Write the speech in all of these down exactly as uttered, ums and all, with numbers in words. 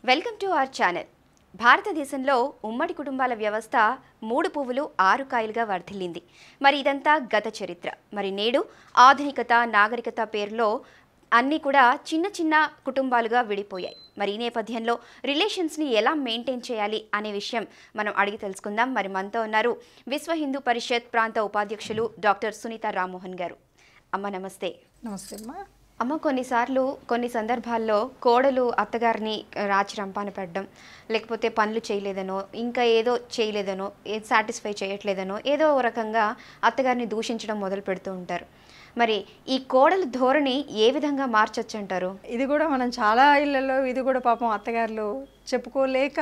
Welcome to our channel. భారతదేశంలో ఉమ్మడి కుటుంబాల వ్యవస్థ మూడు పువ్వులు ఆరు కాయలుగా వర్ధిల్లింది. మరి ఇదంతా గత చరిత్ర. మరి నేడు ఆధునికత నాగరికత పేరులో అన్నీ కూడా చిన్న చిన్న కుటుంబాలుగా విడిపోయాయి. మరి ఈ నేపథ్యంలో రిలేషన్స్ని ఎలా మెయింటైన్ చేయాలి అనే విషయం మనం అడిగి తెలుసుకుందాం. మరి మనతో ఉన్నారు విశ్వ హిందూ పరిషత్ ప్రాంత ఉపాధ్యక్షులు డాక్టర్ సునీత రామ్మోహన్ గారు. అమ్మ నమస్తే. నమస్తే అమ్మా. అమ్మ, కొన్నిసార్లు కొన్ని సందర్భాల్లో కోడలు అత్తగారిని రాచి రంపాన పెట్టడం, లేకపోతే పనులు చేయలేదనో ఇంకా ఏదో చేయలేదనో ఏది సాటిస్ఫై చేయట్లేదనో ఏదో ఒక రకంగా అత్తగారిని దూషించడం మొదలు పెడుతూ ఉంటారు. మరి ఈ కోడలు ధోరణి ఏ విధంగా మార్చొచ్చు అంటారు? ఇది కూడా మనం చాలా ఇళ్లలో ఇది కూడా పాపం అత్తగారులు చెప్పుకోలేక,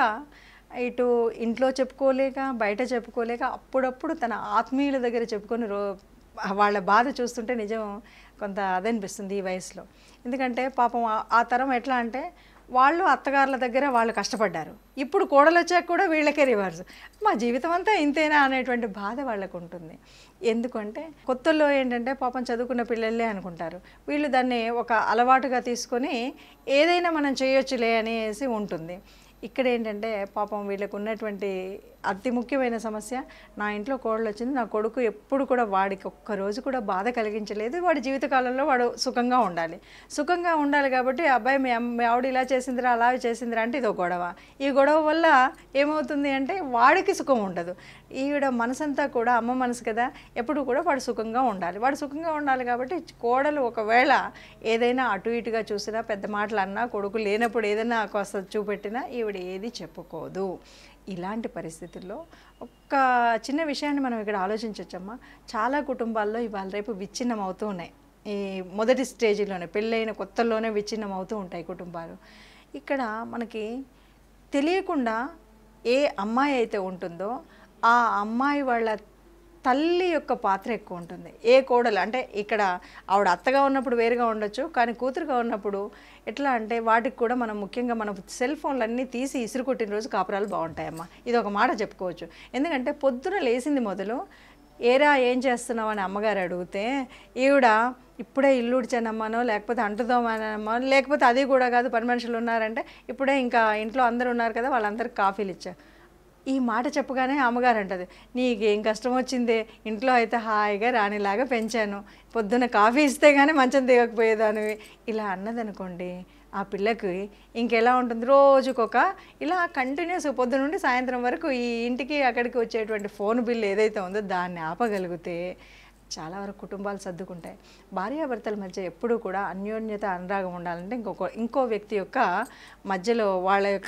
ఇటు ఇంట్లో చెప్పుకోలేక బయట చెప్పుకోలేక అప్పుడప్పుడు తన ఆత్మీయుల దగ్గర చెప్పుకొని రో వాళ్ళ బాధ చూస్తుంటే నిజం కొంత అదనిపిస్తుంది ఈ వయసులో. ఎందుకంటే పాపం ఆ తరం ఎట్లా అంటే వాళ్ళు అత్తగారుల దగ్గర వాళ్ళు కష్టపడ్డారు, ఇప్పుడు కోడలు వచ్చాక కూడా వీళ్ళకే రివర్స్, మా జీవితం అంతా ఇంతేనా అనేటువంటి బాధ వాళ్ళకు ఉంటుంది. ఎందుకంటే కొత్తల్లో ఏంటంటే పాపం చదువుకున్న పిల్లలే అనుకుంటారు, వీళ్ళు దాన్ని ఒక అలవాటుగా తీసుకొని ఏదైనా మనం చేయొచ్చులే అనేసి ఉంటుంది. ఇక్కడ ఏంటంటే పాపం వీళ్ళకు ఉన్నటువంటి అతి ముఖ్యమైన సమస్య, నా ఇంట్లో కోడలు వచ్చింది, నా కొడుకు ఎప్పుడు కూడా వాడికి ఒక్కరోజు కూడా బాధ కలిగించలేదు, వాడి జీవితకాలంలో వాడు సుఖంగా ఉండాలి సుఖంగా ఉండాలి కాబట్టి అబ్బాయి మీ మీ ఆవిడ ఇలా చేసిందిరా అలా చేసిందిరా అంటే ఇదో గొడవ. ఈ గొడవ వల్ల ఏమవుతుంది అంటే వాడికి సుఖం ఉండదు. ఈవిడ మనసంతా కూడా అమ్మ మనసు కదా, ఎప్పుడు కూడా వాడు సుఖంగా ఉండాలి వాడు సుఖంగా ఉండాలి కాబట్టి కోడలు ఒకవేళ ఏదైనా అటు ఇటుగా చూసినా, పెద్ద మాటలు అన్నా, కొడుకు లేనప్పుడు ఏదైనా కాస్త చూపెట్టినా ఈవిడ ఏది చెప్పుకోదు. ఇలాంటి పరిస్థితుల్లో ఒక్క చిన్న విషయాన్ని మనం ఇక్కడ ఆలోచించవచ్చమ్మా. చాలా కుటుంబాల్లో ఇవాళ రేపు విచ్ఛిన్నం అవుతూ ఉన్నాయి. ఈ మొదటి స్టేజ్లోనే పెళ్ళైన కొత్తల్లోనే విచ్ఛిన్నం అవుతూ ఉంటాయి కుటుంబాలు. ఇక్కడ మనకి తెలియకుండా ఏ అమ్మాయి అయితే ఉంటుందో ఆ అమ్మాయి వాళ్ళ తల్లి యొక్క పాత్ర ఎక్కువ ఉంటుంది. ఏ కోడలు అంటే ఇక్కడ ఆవిడ అత్తగా ఉన్నప్పుడు వేరుగా ఉండొచ్చు, కానీ కూతురుగా ఉన్నప్పుడు ఎట్లా అంటే వాటికి కూడా మనం ముఖ్యంగా మన సెల్ ఫోన్లు అన్నీ తీసి ఇసురు కొట్టిన రోజు కాపురాలు బాగుంటాయమ్మా. ఇది ఒక మాట చెప్పుకోవచ్చు. ఎందుకంటే పొద్దున లేచింది మొదలు ఏరా ఏం చేస్తున్నావు అని అమ్మగారు అడిగితే ఈవిడ ఇప్పుడే ఇల్లు ఉడిచానమ్మానో, లేకపోతే అంటుదామనమ్మా, లేకపోతే అది కూడా కాదు పని మనుషులు ఉన్నారంటే ఇప్పుడే ఇంకా ఇంట్లో అందరు ఉన్నారు కదా వాళ్ళందరికీ కాఫీలు ఇచ్చా. ఈ మాట చెప్పగానే అమ్మగారు అంటది, నీకేం కష్టం వచ్చిందే, ఇంట్లో అయితే హాయిగా రాణిలాగా పెంచాను, పొద్దున్న కాఫీ ఇస్తే కానీ మంచం దిగకపోయేదానివి. ఇలా అన్నదనుకోండి ఆ పిల్లకి ఇంకెలా ఉంటుంది, రోజుకొక ఇలా కంటిన్యూస్ పొద్దు నుండి సాయంత్రం వరకు ఈ ఇంటికి అక్కడికి వచ్చేటువంటి ఫోన్ బిల్ ఏదైతే ఉందో దాన్ని ఆపగలిగితే చాలా వరకు కుటుంబాలు సర్దుకుంటాయి. భార్యాభర్తల మధ్య ఎప్పుడూ కూడా అన్యోన్యత అనురాగం ఉండాలంటే ఇంకొక ఇంకో వ్యక్తి యొక్క మధ్యలో వాళ్ళ యొక్క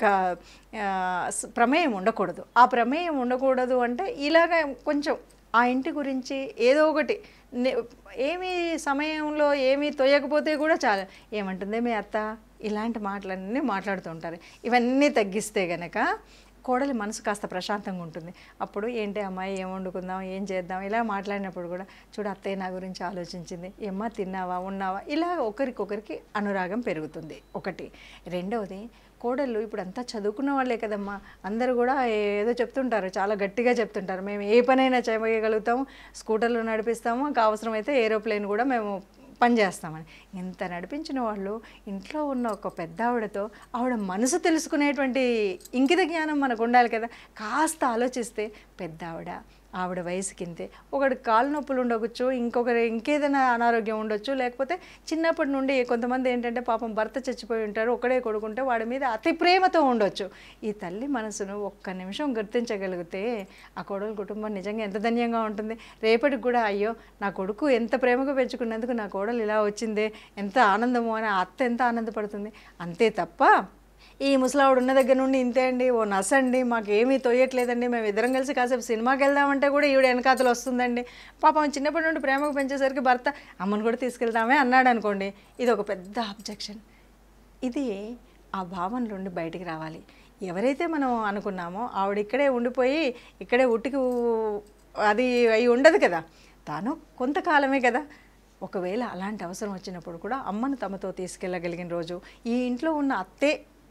ప్రమేయం ఉండకూడదు. ఆ ప్రమేయం ఉండకూడదు అంటే ఇలాగ కొంచెం ఆ ఇంటి గురించి ఏదో ఒకటి ఏమీ సమయంలో ఏమీ తోయకపోతే కూడా చాలా ఏమంటుంది మీ అత్త, ఇలాంటి మాటలన్నీ మాట్లాడుతూ ఉంటారు. ఇవన్నీ తగ్గిస్తే గనక కోడలి మనసు కాస్త ప్రశాంతంగా ఉంటుంది. అప్పుడు ఏంటి అమ్మాయి ఏం వండుకుందాం, ఏం చేద్దాం, ఇలా మాట్లాడినప్పుడు కూడా చూడు అత్తయ్య నా గురించి ఆలోచించింది, ఏమ్మా తిన్నావా ఉన్నావా, ఇలా ఒకరికొకరికి అనురాగం పెరుగుతుంది. ఒకటి. రెండవది, కోడళ్ళు ఇప్పుడు అంతా చదువుకున్న వాళ్ళే కదమ్మా, అందరూ కూడా ఏదో చెప్తుంటారు, చాలా గట్టిగా చెప్తుంటారు, మేము ఏ పనైనా చేయగలుగుతాము, స్కూటర్లు నడిపిస్తాము, అవసరమైతే ఏరోప్లేన్ కూడా మేము పనిచేస్తామని. ఇంత నడిపించిన వాళ్ళు ఇంట్లో ఉన్న ఒక పెద్ద ఆవిడతో ఆవిడ మనసు తెలుసుకునేటువంటి ఇంకిత జ్ఞానం మనకు ఉండాలి కదా. కాస్త ఆలోచిస్తే పెద్ద ఆవిడ ఆవిడ వయసుకింతే, ఒకటి కాలు నొప్పులు ఉండవచ్చు, ఇంకొకరి ఇంకేదైనా అనారోగ్యం ఉండొచ్చు, లేకపోతే చిన్నప్పటి నుండి కొంతమంది ఏంటంటే పాపం భర్త చచ్చిపోయి ఉంటారు, ఒకడే కొడుకుంటే వాడి మీద అతి ప్రేమతో ఉండొచ్చు. ఈ తల్లి మనసును ఒక్క నిమిషం గుర్తించగలిగితే ఆ కొడుకు కుటుంబం నిజంగా ఎంత ధన్యంగా ఉంటుంది. రేపటికి కూడా అయ్యో నా కొడుకు ఎంత ప్రేమగా పెంచుకున్నందుకు నా కోడలు ఇలా వచ్చిందే, ఎంత ఆనందమో అని అత్త ఎంత ఆనందపడుతుంది. అంతే తప్ప ఈ ముసలావిడ ఉన్న దగ్గర నుండి ఇంతే అండి, ఓ నసండి, మాకు ఏమీ తోయట్లేదండి, మేము ఇద్దరం కలిసి కాసేపు సినిమాకి వెళ్దామంటే కూడా ఈవిడ వెనకాతలు వస్తుందండి. పాపం చిన్నప్పటి నుండి ప్రేమకు పెంచేసరికి భర్త అమ్మను కూడా తీసుకెళ్తామే అన్నాడు అనుకోండి, ఇది ఒక పెద్ద అబ్జెక్షన్. ఇది ఆ భావన నుండి బయటికి రావాలి. ఎవరైతే మనం అనుకున్నామో ఆవిడ ఇక్కడే ఉండిపోయి ఇక్కడే ఉట్టికి అది అయి ఉండదు కదా, తాను కొంతకాలమే కదా. ఒకవేళ అలాంటి అవసరం వచ్చినప్పుడు కూడా అమ్మను తమతో తీసుకెళ్ళగలిగిన రోజు, ఈ ఇంట్లో ఉన్న అత్తే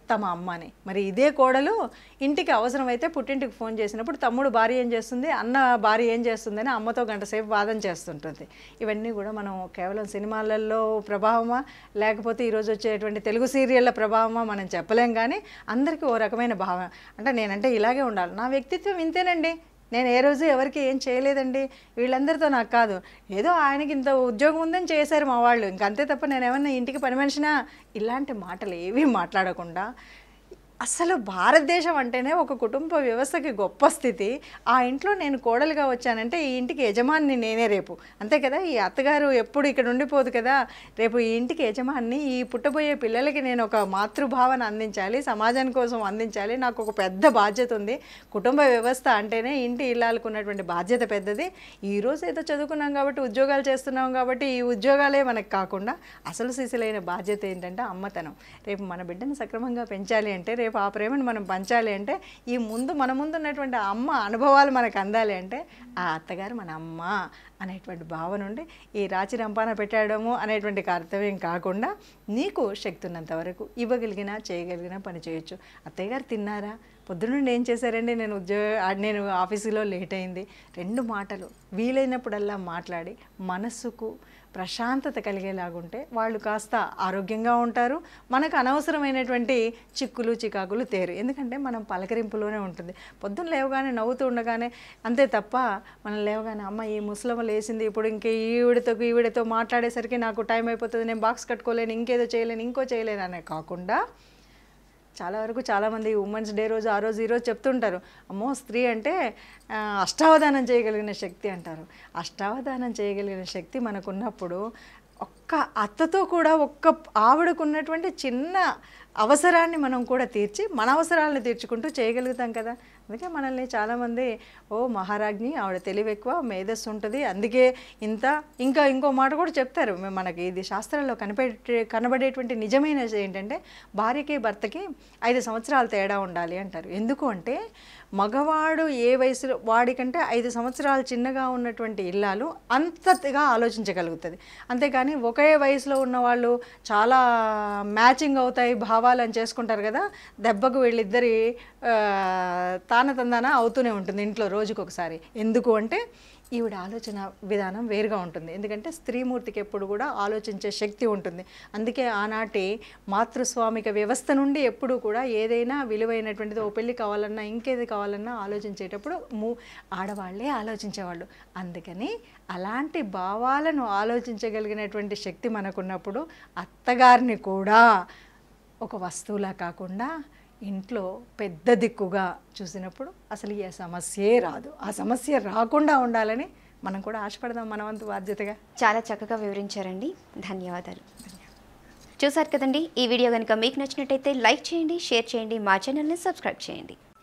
తమ అమ్మని. మరి ఇదే కోడలు ఇంటికి అవసరమైతే పుట్టింటికి ఫోన్ చేసినప్పుడు తమ్ముడు భార్య ఏం చేస్తుంది, అన్న భార్య ఏం చేస్తుందని అమ్మతో గంట సేపు వాదన చేస్తుంటుంది. ఇవన్నీ కూడా మనం కేవలం సినిమాలలో ప్రభావమా లేకపోతే ఈరోజు వచ్చేటువంటి తెలుగు సీరియళ్ళ ప్రభావమా మనం చెప్పలేం. కానీ అందరికీ ఓ రకమైన భావం, అంటే నేనంటే ఇలాగే ఉండాలి, నా వ్యక్తిత్వం ఇంతేనండి, నేను ఏ రోజు ఎవరికి ఏం చేయలేదండి, వీళ్ళందరితో నాకు కాదు, ఏదో ఆయనకి ఇంత ఉద్యోగం ఉందని చేశారు మా వాళ్ళు, ఇంకంతే తప్ప నేను ఏమన్నా ఇంటికి పని మనిషినా, ఇలాంటి మాటలు ఏవీ మాట్లాడకుండా అసలు భారతదేశం అంటేనే ఒక కుటుంబ వ్యవస్థకి గొప్ప స్థితి. ఆ ఇంట్లో నేను కోడలుగా వచ్చానంటే ఈ ఇంటికి యజమాని నేనే రేపు, అంతే కదా. ఈ అత్తగారు ఎప్పుడు ఇక్కడ ఉండిపోదు కదా, రేపు ఈ ఇంటికి యజమాని, ఈ పుట్టబోయే పిల్లలకి నేను ఒక మాతృభావన అందించాలి, సమాజం కోసం అందించాలి, నాకు ఒక పెద్ద బాధ్యత ఉంది. కుటుంబ వ్యవస్థ అంటేనే ఇంటి ఇల్లాలకు ఉన్నటువంటి బాధ్యత పెద్దది. ఈరోజు ఏదో చదువుకున్నాం కాబట్టి ఉద్యోగాలు చేస్తున్నాం కాబట్టి ఈ ఉద్యోగాలే మనకు కాకుండా అసలు సిసలైన బాధ్యత ఏంటంటే అమ్మతనం. రేపు మన బిడ్డను సక్రమంగా పెంచాలి అంటే, రేపు ఆ ప్రేమను మనం పంచాలి అంటే, ఈ ముందు మన ముందు ఉన్నటువంటి అమ్మ అనుభవాలు మనకు అందాలి అంటే ఆ అత్తగారు మన అమ్మ అనేటువంటి భావన ఉండి ఈ రాచి రంపాన పెట్టడము అనేటువంటి కర్తవ్యం కాకుండా నీకు శక్తి ఉన్నంత వరకు ఇవ్వగలిగిన చేయగలిగిన పని చేయొచ్చు. అత్తయ్య గారు తిన్నారా, పొద్దున్నుండి ఏం చేశారండి, నేను ఉద్యోగ నేను ఆఫీసులో లేట్ అయింది, రెండు మాటలు వీలైనప్పుడల్లా మాట్లాడి మనస్సుకు ప్రశాంతత కలిగేలాగుంటే వాళ్ళు కాస్త ఆరోగ్యంగా ఉంటారు, మనకు అనవసరమైనటువంటి చిక్కులు చికాకులు తేరు. ఎందుకంటే మనం పలకరింపులోనే ఉంటుంది. పొద్దున్న లేవగానే నవ్వుతూ ఉండగానే అంతే తప్ప మనం లేవగానే అమ్మ ఈ ముసలమ్మ లేసింది, ఇప్పుడు ఇంక ఈవిడతో ఈవిడతో మాట్లాడేసరికి నాకు టైం అయిపోతుంది, నేను బాక్స్ కట్టుకోలేను, ఇంకేదో చేయలేను, ఇంకో చేయలేను అనే కాకుండా చాలా వరకు చాలామంది ఉమెన్స్ డే రోజు ఆ రోజు ఈరోజు చెప్తుంటారు, అమ్మో స్త్రీ అంటే అష్టావధానం చేయగలిగిన శక్తి అంటారు. అష్టావధానం చేయగలిగిన శక్తి మనకున్నప్పుడు ఒక్క అత్తతో కూడా ఒక్క ఆవిడకున్నటువంటి చిన్న అవసరాన్ని మనం కూడా తీర్చి మన అవసరాలను తీర్చుకుంటూ చేయగలుగుతాం కదా. అందుకే మనల్ని చాలామంది ఓ మహారాజ్ఞి, ఆవిడ తెలివి ఎక్కువ, మేధస్సు ఉంటుంది, అందుకే ఇంత ఇంకా ఇంకో మాట కూడా చెప్తారు. మనకి ఇది శాస్త్రాల్లో కనిపెట్టే కనబడేటువంటి నిజమైన ఏంటంటే భార్యకి భర్తకి ఐదు సంవత్సరాలు తేడా ఉండాలి అంటారు. ఎందుకు అంటే మగవాడు ఏ వయసులో వాడికంటే ఐదు సంవత్సరాలు చిన్నగా ఉన్నటువంటి ఇల్లాలు అంతగా ఆలోచించగలుగుతుంది. అంతేకాని ఒకే వయసులో ఉన్న వాళ్ళు చాలా మ్యాచింగ్ అవుతాయి భావాలు అని చేసుకుంటారు కదా, దెబ్బకు వీళ్ళిద్దరి తాన తందాన అవుతూనే ఉంటుంది ఇంట్లో రోజుకొకసారి. ఎందుకు అంటే ఈవిడ ఆలోచన విధానం వేరుగా ఉంటుంది. ఎందుకంటే స్త్రీమూర్తికి ఎప్పుడు కూడా ఆలోచించే శక్తి ఉంటుంది. అందుకే ఆనాటి మాతృస్వామిక వ్యవస్థ నుండి ఎప్పుడు కూడా ఏదైనా విలువైనటువంటిది, ఓ పెళ్ళి కావాలన్నా ఇంకేది కావాలన్నా ఆలోచించేటప్పుడు మూ ఆడవాళ్లే ఆలోచించేవాళ్ళు. అందుకని అలాంటి భావాలను ఆలోచించగలిగినటువంటి శక్తి మనకున్నప్పుడు అత్తగారిని కూడా ఒక వస్తువులా కాకుండా ఇంట్లో పెద్ద దిక్కుగా చూసినప్పుడు అసలు ఈ సమస్యే రాదు. ఆ సమస్య రాకుండా ఉండాలని మనం కూడా ఆశపడదాం మన వంతు బాధ్యతగా. చాలా చక్కగా వివరించారండి, ధన్యవాదాలు. చూసారు కదండి, ఈ వీడియో కనుక మీకు నచ్చినట్టయితే లైక్ చేయండి, షేర్ చేయండి, మా ఛానల్ని సబ్స్క్రైబ్ చేయండి.